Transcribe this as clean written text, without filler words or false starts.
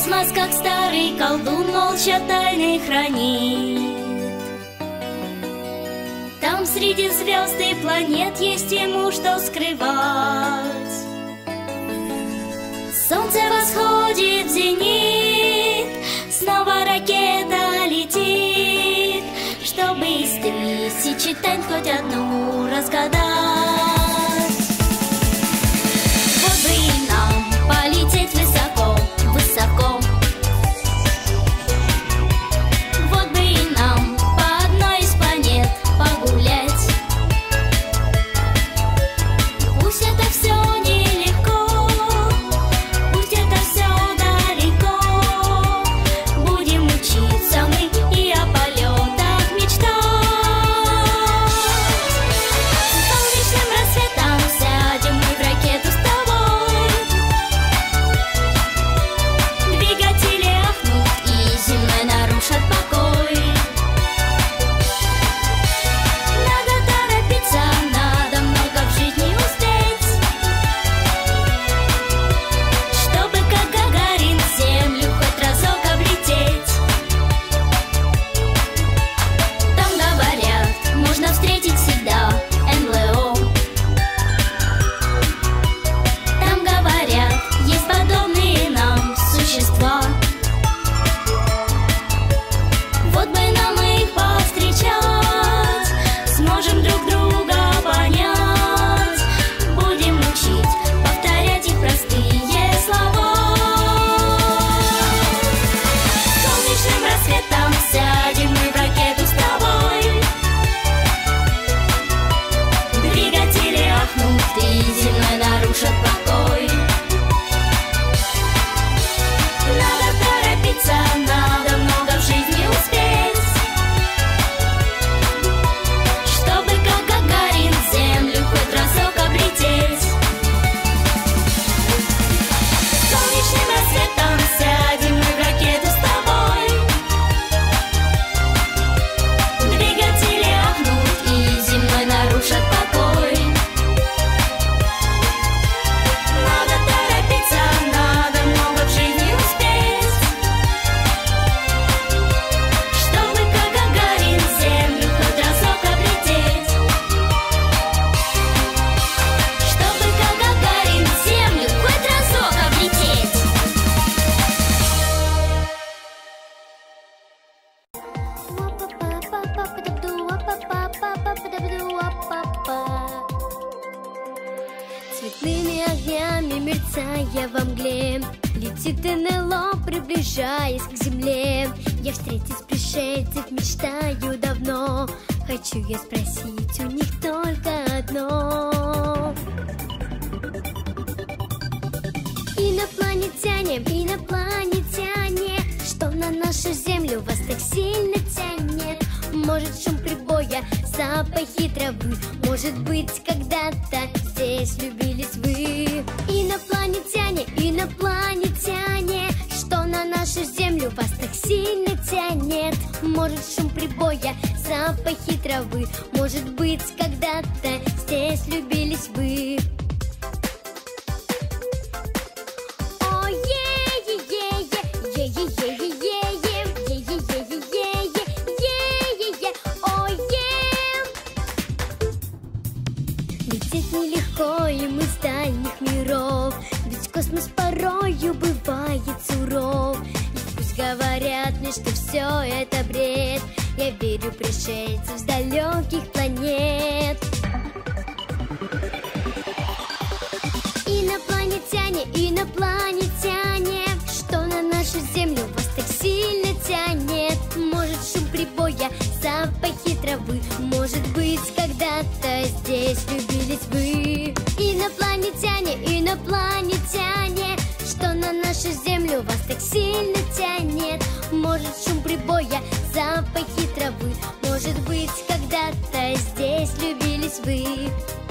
Космос, как старый колдун, молча тайны хранит. Там среди звезд и планет есть ему что скрывать. Солнце восходит в зенит, снова ракета летит, чтобы из тысячи тайн хоть одну разгадать. Вот бы и нам полететь высоко, высоко. Вот бы и нам по одной из планет погулять. Пусть это все нелегко, пусть это все далеко. Будем учиться мы и о полетах мечтать. С солнечным рассветом сядем мы в ракету с тобой. Двигатели ахнут и земной нарушат покой. Надо торопиться, надо много в жизни успеть, чтобы как Гагарин землю хоть разок облететь. Там говорят, можно встретить всегда НЛО. Там говорят, есть подобные нам существа. Вот бы нам их повстречать, сможем друг друга понять. Будем учить, повторять их простые слова. С солнечным рассветом сядем мы в ракету с тобой. Двигатели ахнут и земной нарушат покой. Надо торопиться, надо много в жизни успеть, чтобы как Гагарин землю хоть разок облететь. С солнечным рассветом сядем мы в ракету с тобой. Двигатели ахнут и земной нарушат покой. Надо торопиться, надо много в жизни успеть, чтобы как Гагарин землю хоть разок облететь. Чтобы как Гагарин землю хоть разок облететь. Цветными огнями мерцая во мгле, летит НЛО, приближаясь к земле. Я встретить пришельцев мечтаю давно, хочу я спросить у них только одно. Инопланетяне, инопланетяне, что на нашу землю вас так сильно тянет? Может, шум прибоя, запахи травы, может быть, когда-то здесь влюбились вы. Инопланетяне, инопланетяне, что на нашу землю вас так сильно тянет? Может, шум прибоя, запахи травы, может быть, когда-то здесь влюбились вы. Лететь нелегко им из дальних миров, ведь космос порою бывает суров. И пусть говорят мне, что все это бред, я верю в пришельцев с далеких планет. Инопланетяне, инопланетяне, что на нашу землю вас так сильно тянет? Может, шум прибоя, запахи травы, может быть, когда-то здесь влюбились вы. Инопланетяне, инопланетяне, что на нашу землю вас так сильно тянет? Может, шум прибоя, запахи травы, может быть, когда-то здесь влюбились вы.